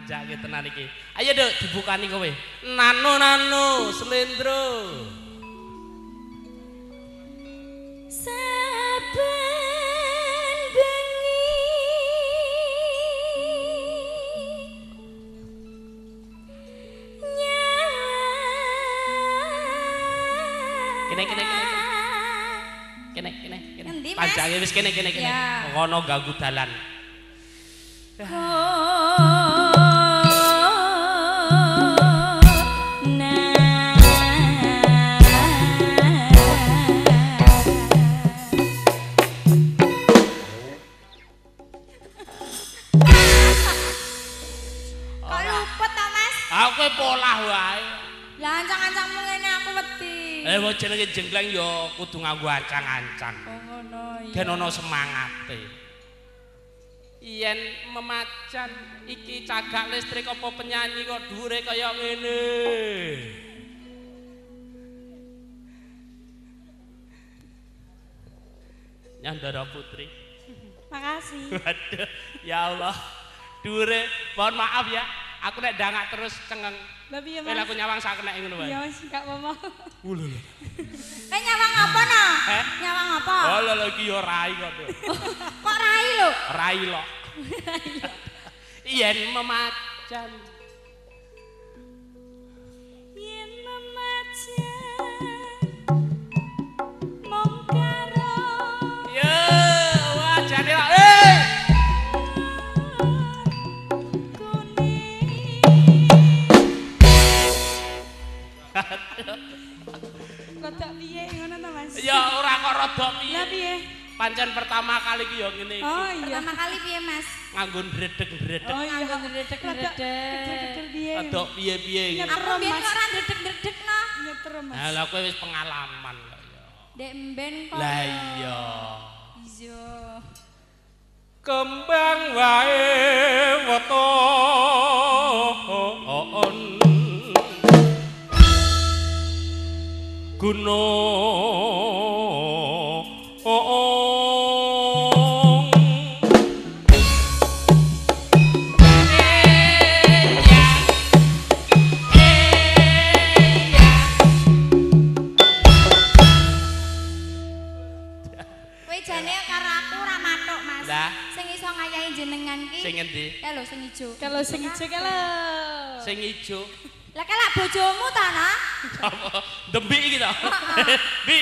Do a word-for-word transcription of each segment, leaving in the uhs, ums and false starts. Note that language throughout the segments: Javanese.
Ajake tenan iki. Ayo Duk dibukani kowe. Nano nano slendro. Saben bengi Kene kene kene. Kene kene kene. Endi, Mas? Panjange wis kene kene kene. Ya. Ngono ganggu dalan. Aku polah wae. Lah ancang-ancangmu ngene aku wedi. Eh wong jenenge jengkleng ya kudu nganggo ancang-ancang. Oh ngono iya. Ben ana semangate. Yen memacan iki cagak listrik apa penyanyi kok dhuwure kaya ngene. Nyandara Putri. Makasih. Waduh, ya Allah. Dhuwure, mohon maaf ya. Aku nek dangak terus cengeng. Lah piye, Mas? Nek aku nyawang sak nek ngono wae. Ya wis gak apa-apa. Uh lho lho. Eh nyawang apa no? Eh? Nyawang apa? Oh lho lho iki yo rai kok. Duk. Kok rai lho? Rai lo. Yen memacan. Yen memacan mong karo Yo, wajane kok. Eh. Kodok piye ngono to, Mas? Ya ora kok rada piye. Lah piye? Pancen pertama kali ki ya ngene iki. Oh iya. Pertama kali piye, Mas? Nganggo ndredeg-ndredeg. Oh iya, ndredeg-ndredeg. piye? Rada piye-piye iki. Aku mbiyen kok ora ndredeg-ndredegno. Nyeter, Mas. Lah lha kowe wis pengalaman kok ya. Dek mben kok. Lah iya. Iya. Kembang wae weton gunung Kowe jane karo aku ora matuk, Mas. Lah. Sing iso ngayahi jenengan ki. Sing endi? Ya lho sing ijo. Kalau sing ijo ki lho. Sing ijo. Lah kelak bojomu ta, no? Apa? Dembik iki to? Bi.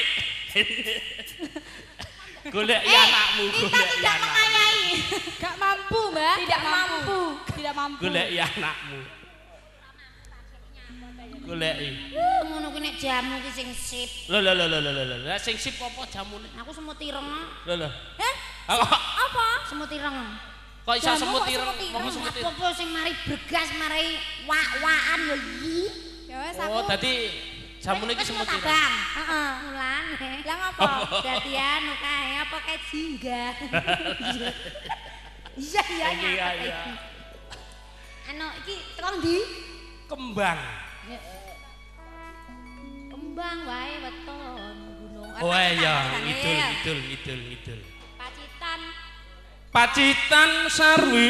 Golek ya anakmu, Kita golek ya tidak anakmu. mengayahi. Gak mampu, Mbak. Tidak mampu. Tidak mampu. Golek ya anakmu. Goleki. Ngono kuwi nek jamu ki sing sip. Lho lho lho lho lho lho. Lah sing sip apa jamune? Aku semut ireng. Lho lho. Heh? Apa? Apa? Semut ireng. Kok iso Jamu semut kok ireng? semut ireng? Apa semut ireng? Apa sing mari bergas, mari wak-wakan lho iki. Ya wis aku. Oh, dadi jamune iki semut ireng. Bang. Heeh. Mulane. Lah ngopo? Dadi anu kae apa kae jingga. Iya iya Iya, iya. Anu iki teko ndi? Kembang. Kembang wae weton gunung. Oh iya, idul idul idul idul. Pacitan. Pacitan sarwi.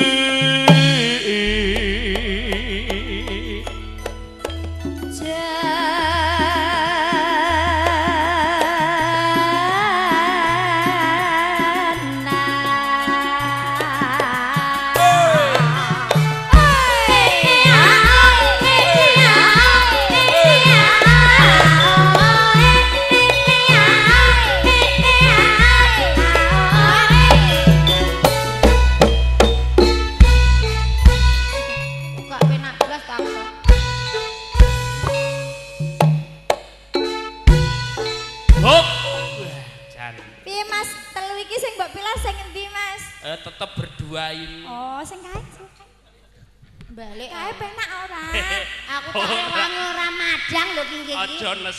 Eh, tetep berdua ini. Oh, sing kae. Balik kae penak ora? Aku Ora. kok wangi ora madang lho ki iki. Aja nes.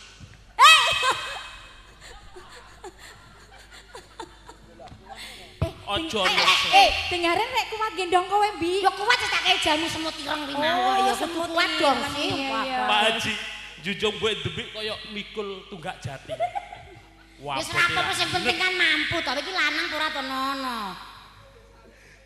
Aja nes. Eh, dengaran rek kuat gendong kowe, Bi. Ya kuat tak kaya jamu semut ireng kuwi mau. Ya semut kuat dong sih. Pak Haji, jujung buat debik kaya mikul tunggak jati. Wah, Wis ora apa-apa sing penting kan mampu, tapi iki lanang ora to nono.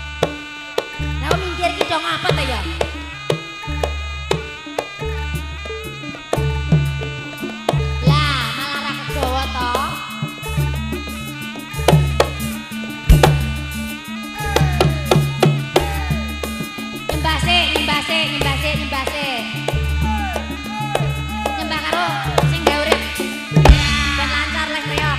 do ngapet ta ya? Lah, malah ra kegawa to. Nyembase, nyembase, nyembase, nyembase. Nyembah karo sing gawe urip. Ben lancar les reok.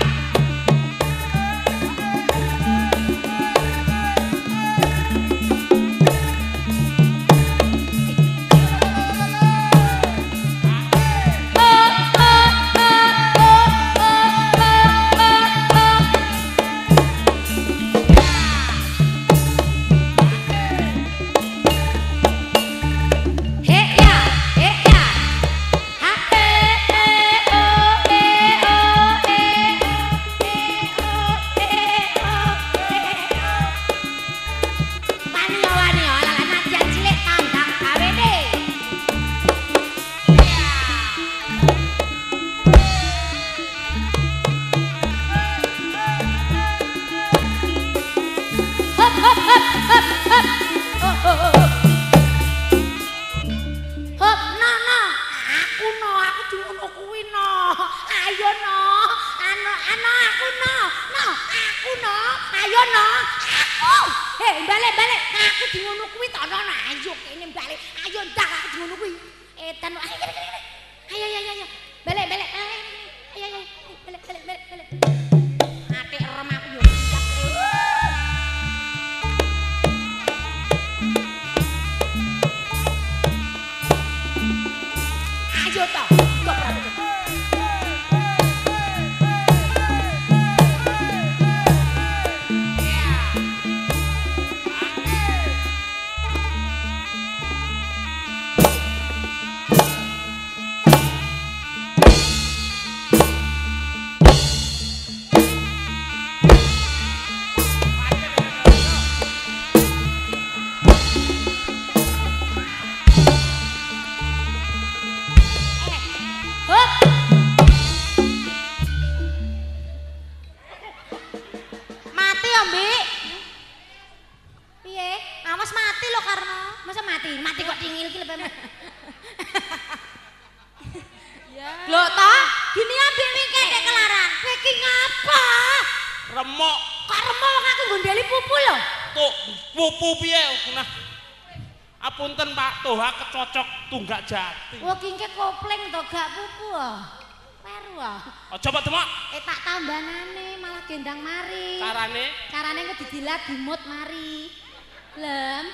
Kecocok tunggak jati. Wah kingke kopling to gak pupu ah. Peru ah. Oh coba Demok. Eh tak tambanane malah gendang mari. Carane? Carane ku didilat dimut mari. Lem.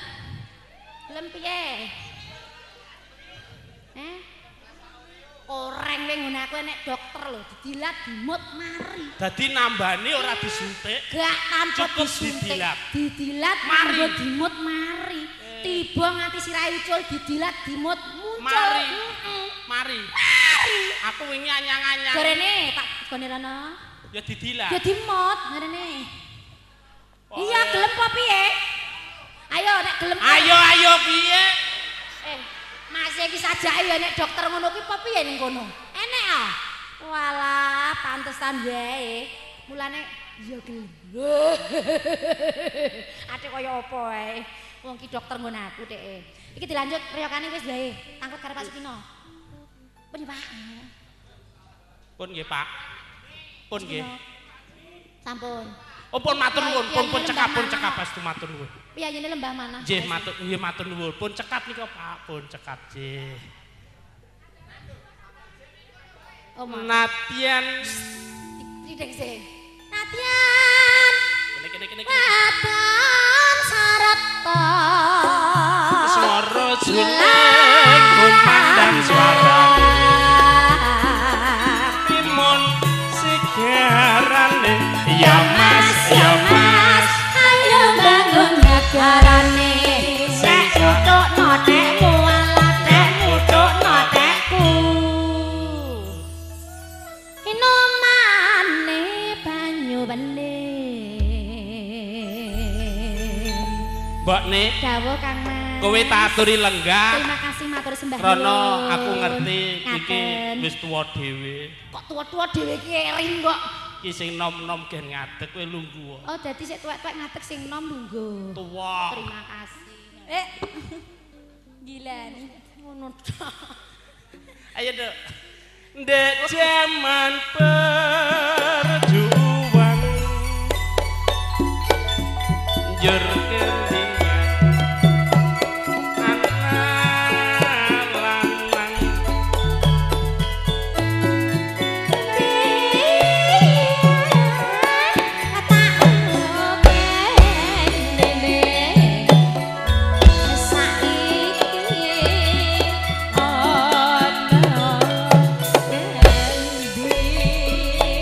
Lem piye? Eh? Oreng wing ngene aku nek dokter lho didilat dimut mari. Dadi nambani ora disuntik. Gak tanpa disuntik. Didilat. Didilat mari dimut mari. Tiba nganti sirahe ucul didilat dimut muncul. Mari. Mari. Mari. Aku wingi anyang-anyang. Jarene tak gone rono. Ya didilat. Ya dimut ngarene. Iya gelem apa piye? Ayo nek gelem. Ayo ayo piye? Eh, masih iki sajake ya nek dokter ngono kuwi apa piye ning kono? Enek ah. Walah, pantesan wae. Mulane ya gelem. Ate kaya apa wae. Wong ki dokter ngono aku dhek. Iki dilanjut reyokane wis wae. Tangkut karo Pak Sukino. Pun Pak. Pun nggih, Pak. Pun nggih. Sampun. Oh pun matur nuwun, pun pun cekap pun cekap pastu matur nuwun. Piyayene lembah mana? Nggih matur nggih matur nuwun. Pun cekap nika Pak, pun cekap nggih. Oh, Natian Tidek sih. Natian. Kene kene kene. Kapan sarata. Swara juling kumandang swara. Timun sigarane ya Mas ya Mas. Ayo bangun nagarane. Sek utukno tekmu ala tek utukno tekku. Inomane banyu bening. Mbokne Dawuh Kang Mas. kowe tak aturi lenggah. Terima kasih matur sembah Rono nuwun. aku ngerti iki Ngaten. wis tuwa dhewe. Kok tua-tua dhewe iki ering kok. Iki sing nom-nom gen ngadeg kowe lungguh. Oh, dadi sik tuwek-tuwek ngadeg sing nom lungguh. Tuwa. Terima kasih. Eh. Gila nih. Ngono. Ayo dok. Dek zaman perjuang jur kendingan anak lanang Saiki ana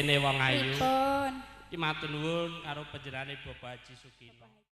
kene wong ayu. Pripun? Iki matur nuwun karo panjenengane Bapak Haji Sukino.